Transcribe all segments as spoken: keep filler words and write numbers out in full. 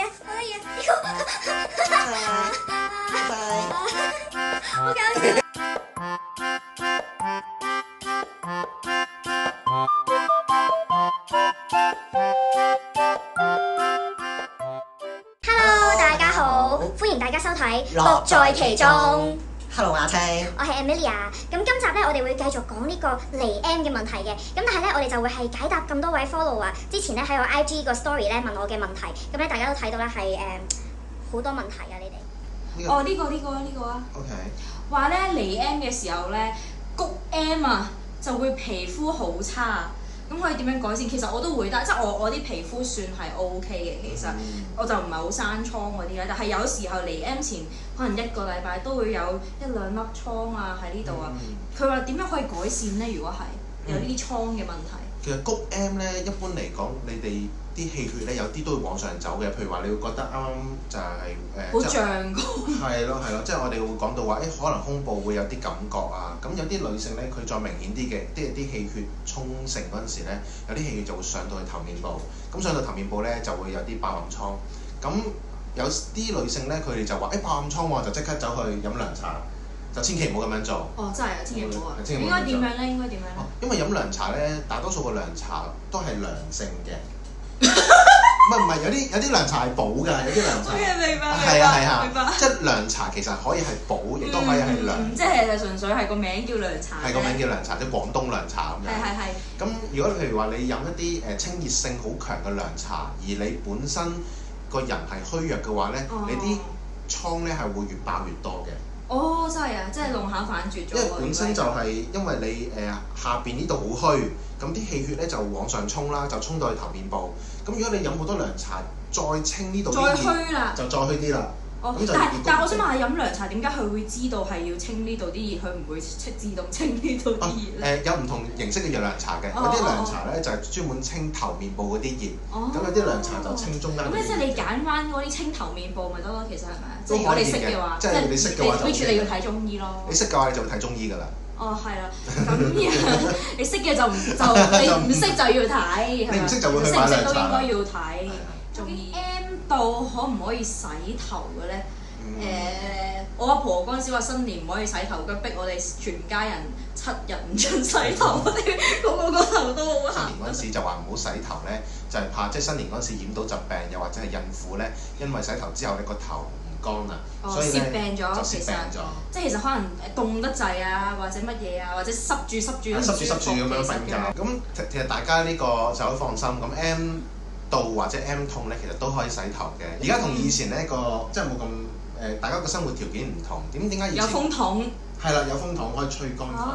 可以啊，呢個。 拜拜。 好搞笑。Hello，大家好，歡迎大家收睇《樂在其中》。 Hello， 阿青。 我係 Amelia，咁今集咧我哋會繼續講呢個離 M 嘅問題嘅，咁但係咧我哋就會係解答咁多位 follower 之前咧喺我 I G 個 story 咧問我嘅問題，咁咧大家都睇到咧係誒好多問題啊，你哋。 哦，呢、個呢、個呢、個啊。 OK。 話咧離 M 嘅時候咧，谷 M 啊就會皮膚好差，咁可以點樣改善？其實我都會，但即係我我啲皮膚算係 O K 嘅，其實、嗯、我就唔係好生瘡嗰啲咧。但係有時候離 M 前可能一個禮拜都會有一兩粒瘡啊喺呢度啊。佢話點樣可以改善咧？如果係有呢啲瘡嘅問題。 其實谷 M 咧，一般嚟講，你哋啲氣血咧有啲都會往上走嘅。譬如話，你會覺得啱啱就係誒， 好脹㗎。 係咯係咯，即係我哋會講到話，誒、欸、可能胸部會有啲感覺啊。咁有啲女性咧，佢再明顯啲嘅，即係啲氣血充盛嗰陣時咧，有啲氣血就會上到去頭面部。咁上到頭面部咧，就會有啲爆暗瘡。咁有啲女性咧，佢哋就話：誒、欸、爆暗瘡喎，就即刻走去飲涼茶。就千祈唔好咁樣做。哦， 真係啊，千祈唔好啊！ 應該點樣咧？應該點樣咧？ 因為飲涼茶咧，大多數個涼茶都係涼性嘅。唔係唔係，有啲有啲涼茶係補㗎，有啲涼茶。 明白係啊係啊，即係涼茶其實可以係補，亦都可以係涼。 即係純粹係個名叫涼茶。 係個名叫涼茶，即係廣東涼茶咁樣。係係係。 咁如果譬如話你飲一啲誒清熱性好強嘅涼茶，而你本身個人係虛弱嘅話咧，你啲瘡咧係會越爆越多嘅。 哦，真係啊，即係弄巧反拙咗。 因為本身就係因為你誒、呃、下邊呢度好虛，咁啲氣血咧就往上衝啦，就衝到去頭面部。咁如果你飲好多涼茶，再清呢度啲熱， 再虛啦， 就再虛啲啦。 哦，但係但係我想問下飲涼茶點解佢會知道係要清呢度啲熱，佢唔會自動清呢度啲熱咧？ 誒有唔同形式嘅涼茶嘅，有啲涼茶咧就係專門清頭面部嗰啲熱，咁有啲涼茶就清中間。 咁即係你揀翻嗰啲清頭面部咪得咯？其實係咪啊？即係如果你識嘅話， 即係你識嘅話就。 跟住你要睇中醫咯。 你識嘅話你就會睇中醫㗎啦。 哦，係啦，咁樣你識嘅就唔就你唔識就要睇， 你唔識就會去買涼茶。 識唔識都應該要睇中醫。M 到可唔可以洗頭嘅咧？誒、呃，我阿婆嗰陣時話新年唔可以洗頭，佢逼我哋全家人七日唔準洗頭，我哋個個個頭都好痕。 新年嗰陣時就話唔好洗頭咧，就係、是、怕即係新年嗰陣時染到疾病，又或者係孕婦咧，因為洗頭之後你個頭唔乾啊， 哦、 所以咧病咗， 就攝病咗。 即係其實可能凍得滯啊，或者乜嘢啊，或者濕住濕住。 濕住濕住咁樣瞓覺。咁其實大家呢個就好放心。咁 M 到或者 M 痛咧，其實都可以洗頭嘅。而家同以前呢個即係冇咁。誒，大家嘅生活條件唔同，點點解以前有風筒？ 係啦，有風筒可以吹乾頭。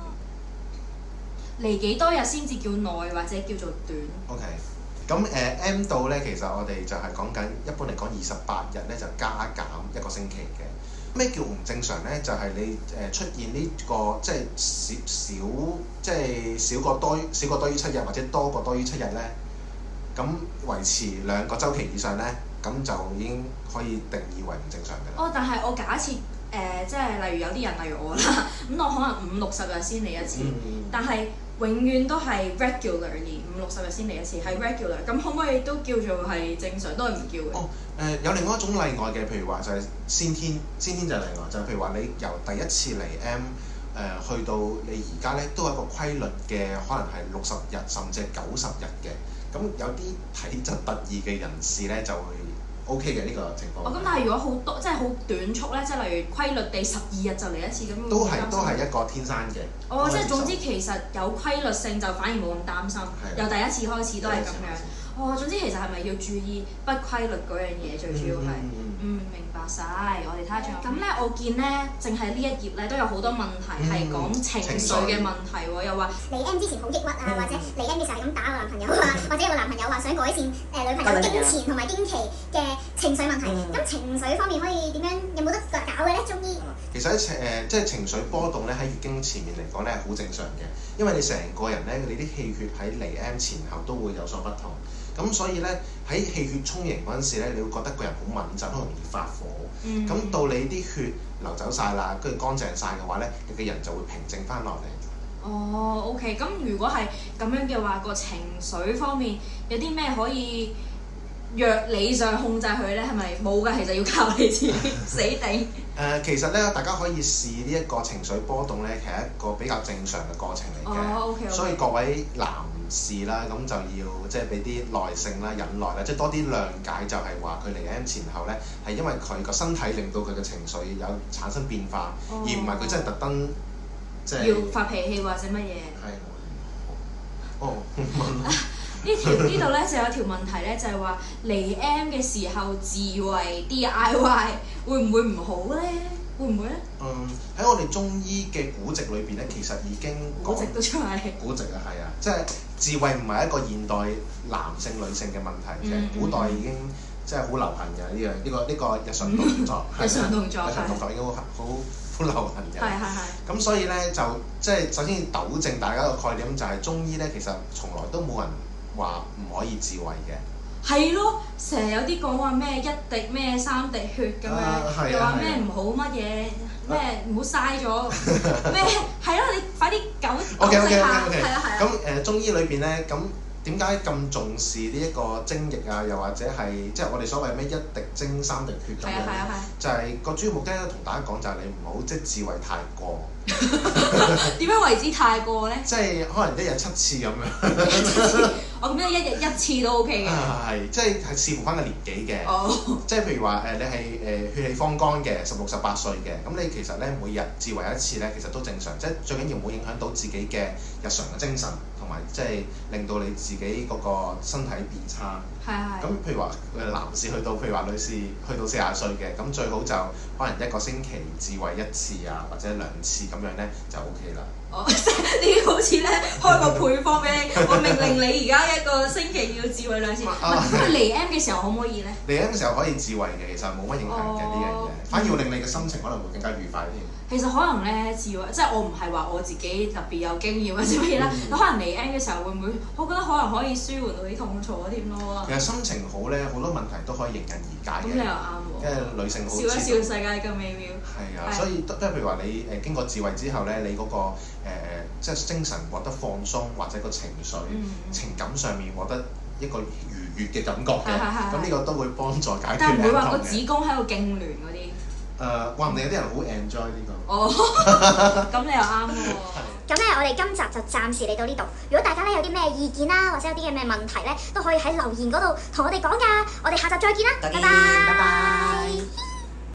嚟幾多日先至叫耐或者叫做短 ？OK，咁誒、呃、M 到咧，其實我哋就係講緊一般嚟講二十八日咧就加減一個星期嘅。咩叫唔正常咧？就係、是、你誒出現呢、這個即係少少即係少過多少過多於七日或者多過多於七日咧，咁維持兩個週期以上咧。咁就已經可以定義為唔正常嘅啦。 哦，但係我假設誒、呃，即係例如有啲人，例如我啦，咁我可能五六十日先嚟一次，嗯、但係永遠都係 regularly 五六十日先嚟一次，係 regular。咁可唔可以都叫做係正常？都係唔叫嘅。 哦，誒、呃、有另外一種例外嘅，譬如話就係先天，先天就係例外，就係、是、譬如話你由第一次嚟 M 誒、呃、去到你而家咧，都有一個規律嘅，可能係六十日甚至係九十日嘅。咁有啲體質特異嘅人士咧，就會 O K 嘅呢個情況。 哦，咁但係如果好多即係好短促咧，即係例如規律地十二日就嚟一次咁， 都係都係一個天生嘅。 哦，即係總之其實有規律性就反而冇咁擔心。由第一次開始都係咁樣。哦，總之其實係咪要注意不規律嗰樣嘢最主要係？嗯，明白晒。我哋睇下仲有。咁咧，我見咧，淨係呢一頁咧都有好多問題係講情緒嘅問題喎，又話嚟 M 之前好抑鬱啊，或者嚟 M 嘅時候係咁打個男朋友啊，或者有個男朋友話想改善誒女朋友經前同埋經期嘅情緒問題。咁情緒方面可以點樣？有冇得搞嘅咧？中醫？ 其實喺誒、呃、即係情緒波動咧，喺月經前面嚟講咧係好正常嘅，因為你成個人咧，你啲氣血喺嚟 M 前後都會有所不同。咁所以咧喺氣血充盈嗰陣時咧，你會覺得個人好敏感，好容易發火。咁、嗯、到你啲血流走晒啦，跟住乾淨晒嘅話咧，你嘅人就會平靜翻落嚟。 哦 ，OK，咁如果係咁樣嘅話，個情緒方面有啲咩可以藥理上控制佢咧？係咪冇㗎？其實要靠你自己死定。誒、 呃，其實咧，大家可以試呢一個情緒波動咧，其實係一個比較正常嘅過程嚟嘅。 哦，OK，OK。 所以各位男士啦，咁就要即係俾啲耐性啦、忍耐啦，即係多啲諒解，就係話佢嚟 M 前後咧，係因為佢個身體令到佢嘅情緒有產生變化， 哦、 而唔係佢真係特登即係要發脾氣或者乜嘢。 係。哦。 呢條呢度咧就有條問題咧，就係話嚟 M 嘅時候自慰 D I Y 會唔會唔好咧？會唔會咧？ 嗯，喺我哋中醫嘅古籍裏邊咧，其實已經古籍都出嚟。 古籍啊，係啊，即係自慰唔係一個現代男性女性嘅問題嘅， 嗯、 古代已經即係好流行嘅呢樣呢個呢、呢個日常動作。 日常動作。 日常動作已經好好好流行嘅。 係係係。 咁所以咧就即係首先要糾正大家個概念，就係中醫咧其實從來都冇人話唔可以自慰嘅。 係咯，成日有啲講話咩一滴咩三滴血咁樣，又話咩唔好乜嘢咩唔好嘥咗咩係咯，你快啲糾糾正下，係啊係啊。 咁誒中醫裏邊咧，咁點解咁重視呢一個精液啊？又或者係即係我哋所謂咩一滴精三滴血咁樣？ 係啊係啊係。就係個主要目的咧，同大家講就係你唔好即係自慰太過。 點樣為之太過咧？ 即係可能一日七次咁樣。 七次，我咁樣一日一次都 OK 嘅。 係，即係係視乎翻個年紀嘅。 哦。即係譬如話誒，你係誒血氣方剛嘅，十六十八歲嘅，咁你其實咧每日自慰一次咧，其實都正常。即係最緊要唔好影響到自己嘅日常嘅精神，同埋即係令到你自己嗰個身體變差。 係係。 咁譬如話誒男士去到，譬如話女士去到四十歲嘅，咁最好就可能一個星期自慰一次啊，或者兩次咁樣咧就 OK 啦。 哦，即係你好似咧開個配方俾你，我命令你而家一個星期要自慰兩次。唔係，咁佢嚟 M 嘅時候可唔可以咧？ 嚟 M 嘅時候可以自慰嘅，其實冇乜影響嘅呢樣嘢，反而會令你嘅心情可能會更加愉快添。 其實可能咧自慰，即係我唔係話我自己特別有經驗或者乜嘢啦。咁可能嚟 M 嘅時候會唔會？我覺得可能可以舒緩到啲痛楚添咯。 其實心情好咧，好多問題都可以迎刃而解嘅。 咁你又啱喎。 因為女性好。 笑一笑世界咁美妙。 係啊，所以即係譬如話你誒經過自慰之後咧，你嗰個誒即係精神獲得放鬆，或者個情緒、情感上面獲得一個愉悅嘅感覺嘅。咁呢個都會幫助解決。 但係唔會話個子宮喺度痙攣嗰啲。 誒，話唔定有啲人好 enjoy 呢個。 哦，咁你又啱喎。 咁咧，我哋今集就暫時嚟到呢度。如果大家咧有啲咩意見啦，或者有啲嘅咩問題咧，都可以喺留言嗰度同我哋講㗎。我哋下集再見啦，拜拜。 拜拜。